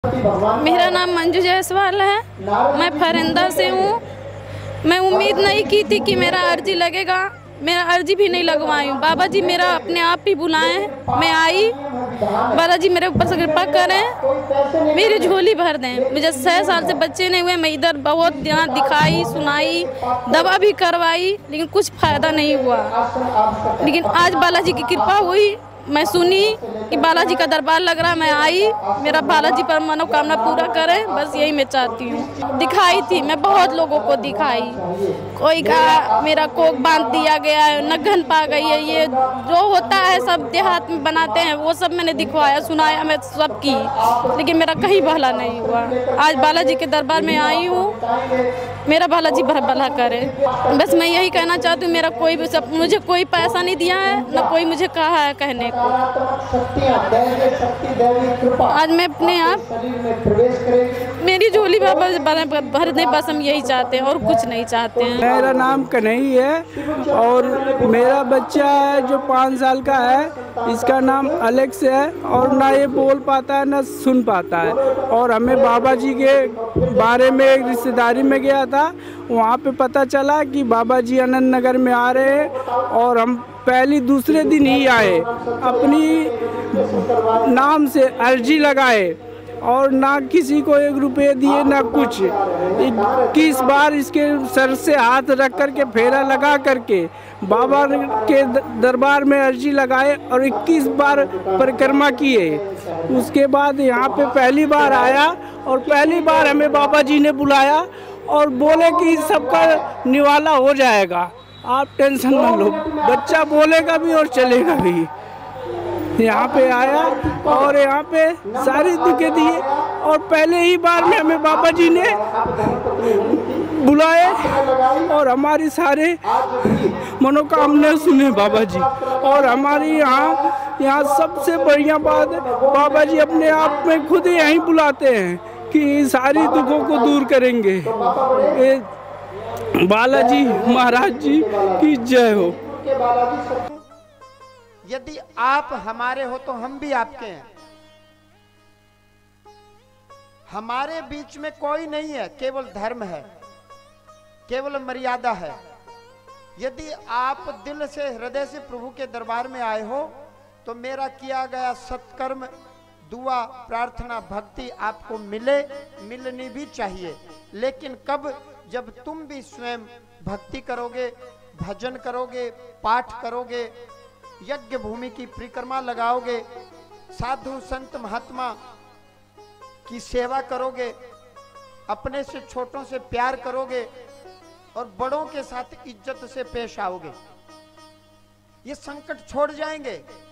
मेरा नाम मंजू जायसवाल है। मैं फरिंदा से हूँ। मैं उम्मीद नहीं की थी कि मेरा अर्जी लगेगा। मेरा अर्जी भी नहीं लगवाई हूँ। बाबा जी मेरा अपने आप ही बुलाए, मैं आई। बाबा जी मेरे ऊपर से कृपा करें, मेरी झोली भर दें। मुझे 6 साल से बच्चे नहीं हुए। मैं इधर बहुत ध्यान दिखाई, सुनाई, दवा भी करवाई, लेकिन कुछ फायदा नहीं हुआ। लेकिन आज बालाजी की कृपा हुई। मैं सुनी कि बालाजी का दरबार लग रहा, मैं आई। मेरा बालाजी पर मनोकामना पूरा करें, बस यही मैं चाहती हूँ। दिखाई थी, मैं बहुत लोगों को दिखाई। कोई का मेरा कोक बांध दिया गया है, नगन पा गई है, ये जो होता है सब देहात में बनाते हैं, वो सब मैंने दिखवाया, सुनाया मैं सब की, लेकिन मेरा कहीं भला नहीं हुआ। आज बालाजी के दरबार में आई हूँ, मेरा बालाजी भला करे। बस मैं यही कहना चाहती हूँ। मेरा कोई भी मुझे कोई पैसा नहीं दिया है, न कोई मुझे कहा है कहने को। आज मैं अपने आप मेरी झोली भर दे, बस हम यही चाहते हैं और कुछ नहीं चाहते हैं। मेरा नाम कन्हई है और मेरा बच्चा है जो 5 साल का है। इसका नाम अलेक्स है और ना ये बोल पाता है ना सुन पाता है। और हमें बाबा जी के बारे में एक रिश्तेदारी में गया था, वहाँ पे पता चला कि बाबा जी आनंद नगर में आ रहे हैं और हम पहली दूसरे दिन ही आए। अपनी नाम से अर्जी लगाए और ना किसी को 1 रुपये दिए ना कुछ। 21 बार इसके सर से हाथ रख करके फेरा लगा करके बाबा के दरबार में अर्जी लगाए और 21 बार परिक्रमा किए। उसके बाद यहाँ पे पहली बार आया और पहली बार हमें बाबा जी ने बुलाया और बोले कि सबका निवाला हो जाएगा, आप टेंशन मत लो। बच्चा बोलेगा भी और चलेगा भी। यहाँ पे आया और यहाँ पे सारी दुखें दिए और पहले ही बार में हमें बाबा जी ने बुलाए और हमारी सारे मनोकामना सुने बाबा जी। और हमारी यहाँ सबसे बढ़िया बात, बाबा जी अपने आप में खुद यहीं बुलाते हैं कि सारी दुखों को दूर करेंगे। बालाजी महाराज जी की जय हो। यदि आप हमारे हो तो हम भी आपके हैं। हमारे बीच में कोई नहीं है, केवल धर्म है, केवल मर्यादा है। यदि आप दिल से, हृदय से प्रभु के दरबार में आए हो तो मेरा किया गया सत्कर्म, दुआ, प्रार्थना, भक्ति आपको मिलनी भी चाहिए। लेकिन कब? जब तुम भी स्वयं भक्ति करोगे, भजन करोगे, पाठ करोगे, यज्ञ भूमि की परिक्रमा लगाओगे, साधु संत महात्मा की सेवा करोगे, अपने से छोटों से प्यार करोगे और बड़ों के साथ इज्जत से पेश आओगे, ये संकट छोड़ जाएंगे।